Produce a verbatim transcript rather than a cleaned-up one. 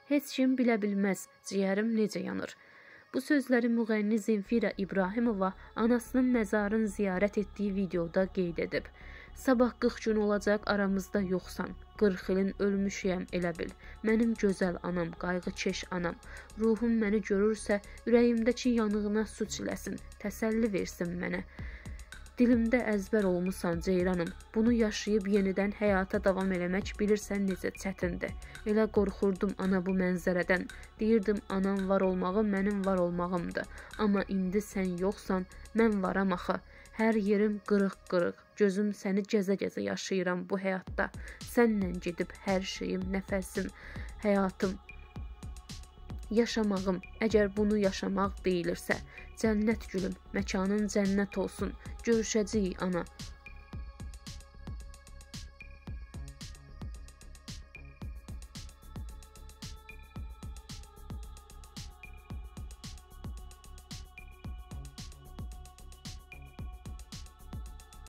Heç kim bilə bilməz, ciyərim necə yanır. Bu sözləri müğənni Zenfira İbrahimova anasının məzarını ziyarət etdiyi videoda qeyd edib. Sabah qırx gün olacaq aramızda yoxsan, qırx ilin ölmüşəyəm elə bil. Mənim gözəl anam, qayğıkeş anam. Ruhum məni görürsə, ürəyimdəki yanığına su çiləsin, təsəlli versin mənə. Dilimdə əzbər olmusan ceyranım, bunu yaşayıb yenidən həyata davam eləmək bilirsən necə çətindir. Elə qorxurdum ana bu mənzərədən, deyirdim anam var olmağı mənim var olmağımdır. Amma indi sən yoxsan, mən varam axı. Hər yerim qırıq-qırıq, gözüm səni gəzə-gəzə yaşayıram bu həyatda. Sənlə gedib hər şeyim, nəfəsim, həyatım. Yaşamağım, əgər bunu yaşamaq deyilirsə, cənnət gülüm, məkanın cənnət olsun, görüşəcəyik ana.